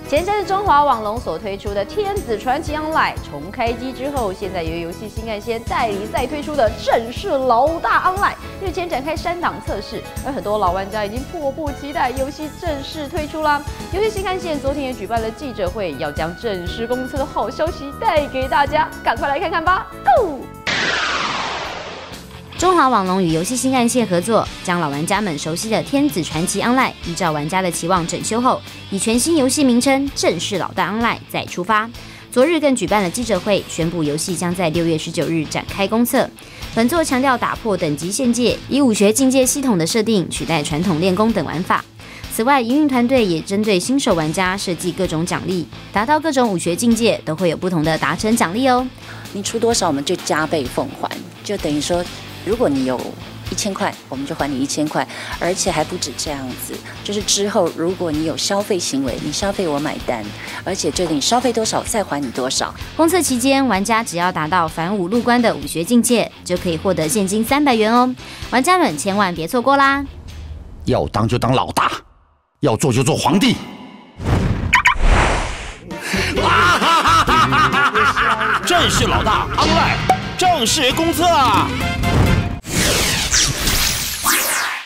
前阵子中华网龙所推出的《天子传奇 Online》重开机之后，现在由游戏新干线代理再推出的正式老大 Online 日前展开3档测试，而很多老玩家已经迫不及待游戏正式推出啦。游戏新干线昨天也举办了记者会，要将正式公测的好消息带给大家，赶快来看看吧 ！Go！ 中华网龙与游戏新干线合作，将老玩家们熟悉的《天子传奇 Online》依照玩家的期望整修后，以全新游戏名称“正式老大 Online” 再出发。昨日更举办了记者会，宣布游戏将在6月19日展开公测。本作强调打破等级限界，以武学境界系统的设定取代传统练功等玩法。此外，营运团队也针对新手玩家设计各种奖励，达到各种武学境界都会有不同的达成奖励哦。 你出多少，我们就加倍奉还，就等于说。如果你有1000块，我们就还你1000块，而且还不止这样子，就是之后如果你有消费行为，你消费我买单，而且就你消费多少再还你多少。 公测期间，玩家只要达到反武入关的武学境界，就可以获得现金300元哦。玩家们千万别错过啦！ 要当就当老大，要做就做皇帝。 正式老大 Online 正式公测啊！